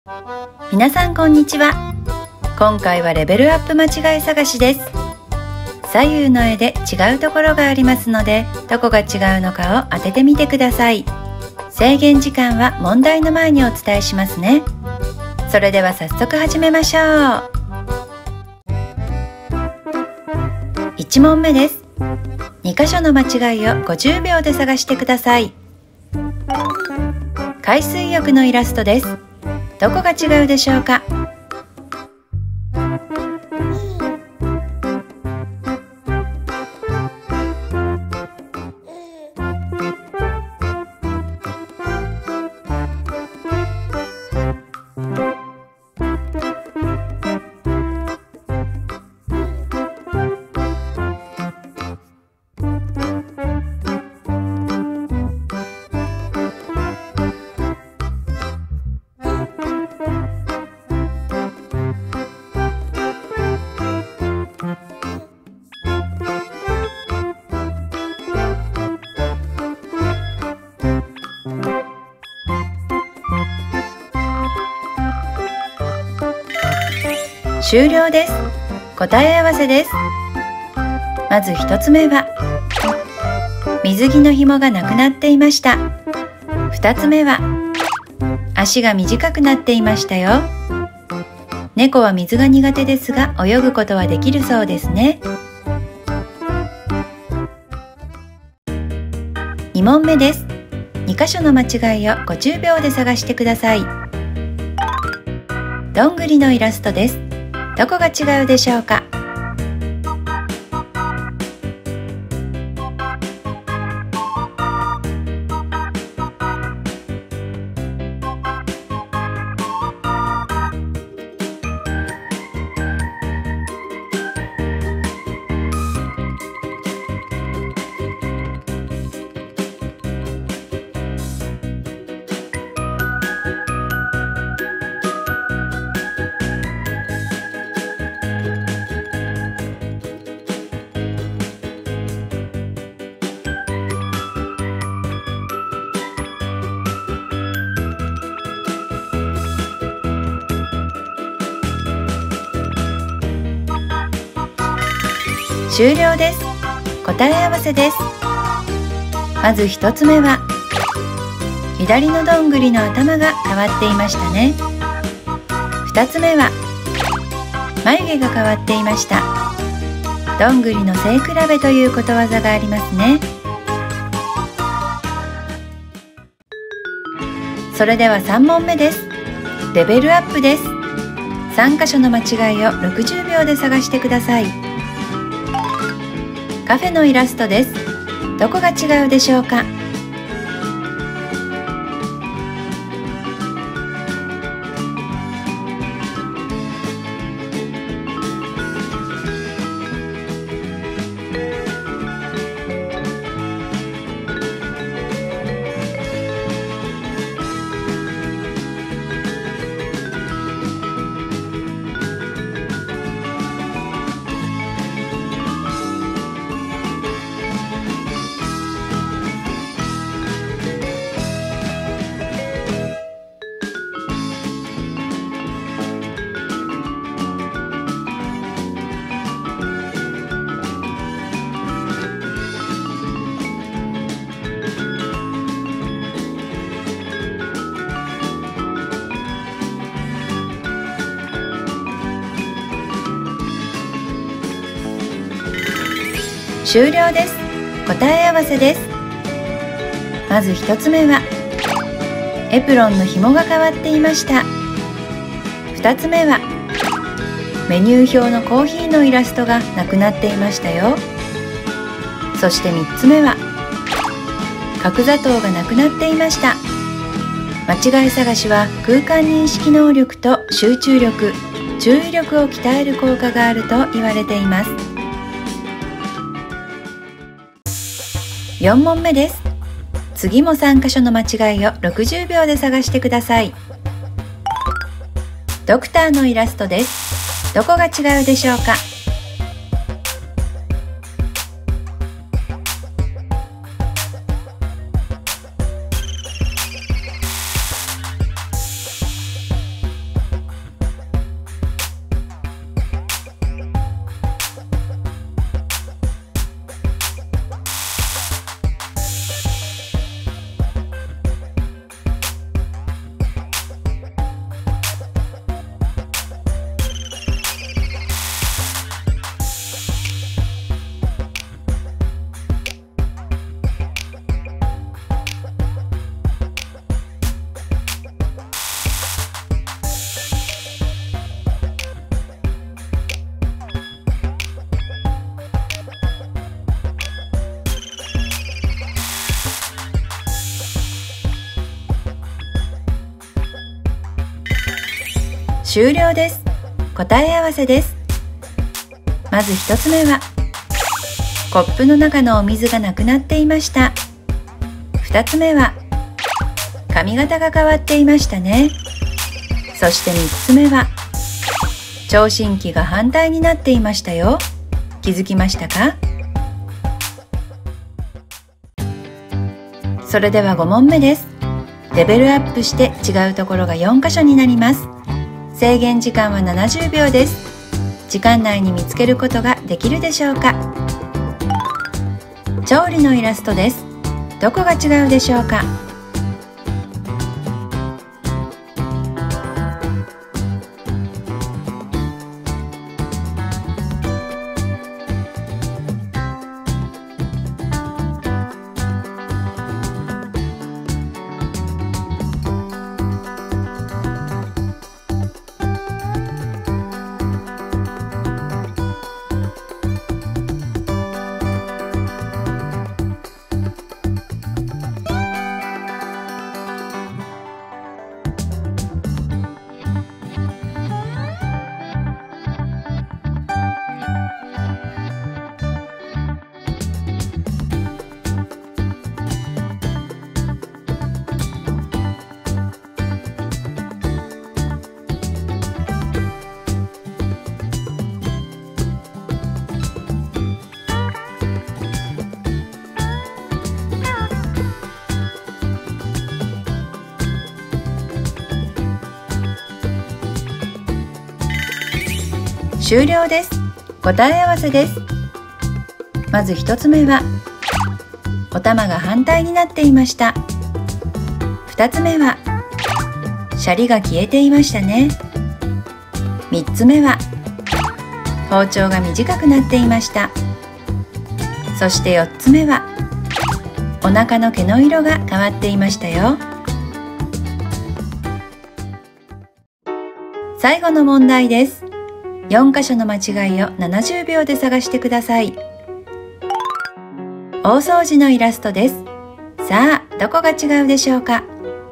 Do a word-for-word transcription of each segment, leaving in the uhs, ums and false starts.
皆さんこんにちは。今回はレベルアップ間違い探しです。左右の絵で違うところがありますので、どこが違うのかを当ててみてください。制限時間は問題の前にお伝えしますね。それでは早速始めましょう。いち問目です。に箇所の間違いをごじゅうびょうで探してください。海水浴のイラストです。どこが違うでしょうか？終了です。答え合わせです。まずひとつめは水着の紐がなくなっていました。ふたつめは足が短くなっていましたよ。猫は水が苦手ですが泳ぐことはできるそうですね。に問目です。に箇所の間違いをごじゅうびょうで探してください。どんぐりのイラストです。どこが違うでしょうか？終了です。答え合わせです。まずひとつめは左のどんぐりの頭が変わっていましたね。ふたつめは眉毛が変わっていました。どんぐりの背比べということわざがありますね。それではさん問目です。レベルアップです。さん箇所の間違いをろくじゅうびょうで探してください。カフェのイラストです。どこが違うでしょうか？終了です。答え合わせです。まずひとつめはエプロンの紐が変わっていました。ふたつめはメニュー表のコーヒーのイラストがなくなっていましたよ。そしてみっつめは角砂糖がなくなっていました。間違い探しは空間認識能力と集中力、注意力を鍛える効果があると言われています。よん問目です。次もさん箇所の間違いをろくじゅうびょうで探してください。ドクターのイラストです。どこが違うでしょうか？ 終了です。答え合わせです。まず一つ目は、コップの中のお水がなくなっていました。二つ目は、髪型が変わっていましたね。そして三つ目は、聴診器が反対になっていましたよ。気づきましたか？それではご問目です。レベルアップして違うところがよん箇所になります。制限時間はななじゅうびょうです。時間内に見つけることができるでしょうか？調理のイラストです。どこが違うでしょうか？終了です。答え合わせです。まず一つ目は、お玉が反対になっていました。二つ目は、シャリが消えていましたね。三つ目は、包丁が短くなっていました。そして四つ目は、お腹の毛の色が変わっていましたよ。最後の問題です。よん箇所の間違いをななじゅうびょうで探してください。大掃除のイラストです。さあ、どこが違うでしょうか？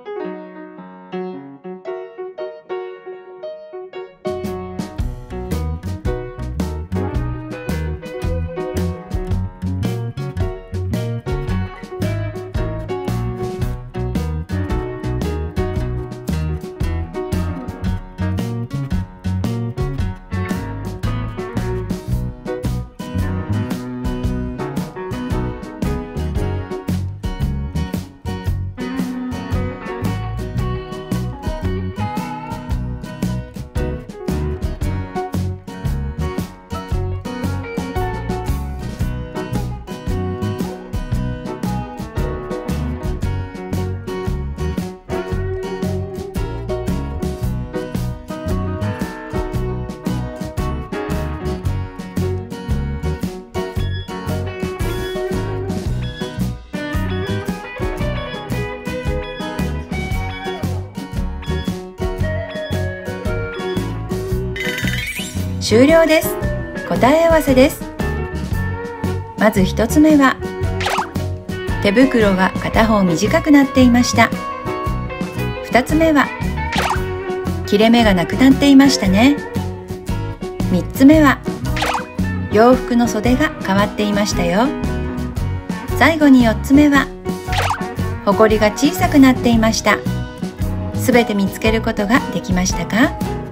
終了です。答え合わせです。まず一つ目は、手袋が片方短くなっていました。二つ目は、切れ目がなくなっていましたね。三つ目は、洋服の袖が変わっていましたよ。最後に四つ目は、ほこりが小さくなっていました。すべて見つけることができましたか？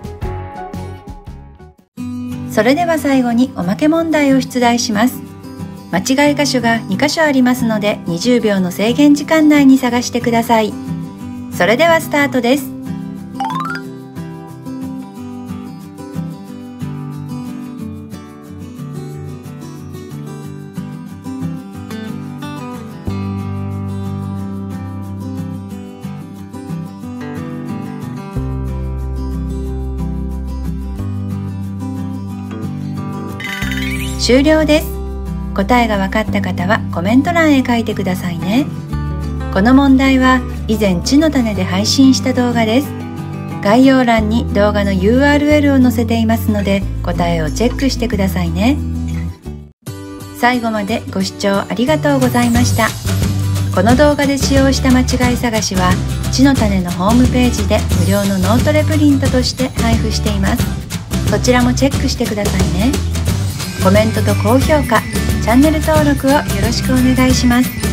それでは最後におまけ問題を出題します。間違い箇所がに箇所ありますので、にじゅうびょうの制限時間内に探してください。それではスタートです。終了です。答えが分かった方はコメント欄へ書いてくださいね。この問題は以前知の種で配信した動画です。概要欄に動画の ユーアールエル を載せていますので、答えをチェックしてくださいね。最後までご視聴ありがとうございました。 この動画で使用した間違い探しは地の種のホームページで無料のノートレプリントとして配布しています。そちらもチェックしてくださいね。コメントと高評価、チャンネル登録をよろしくお願いします。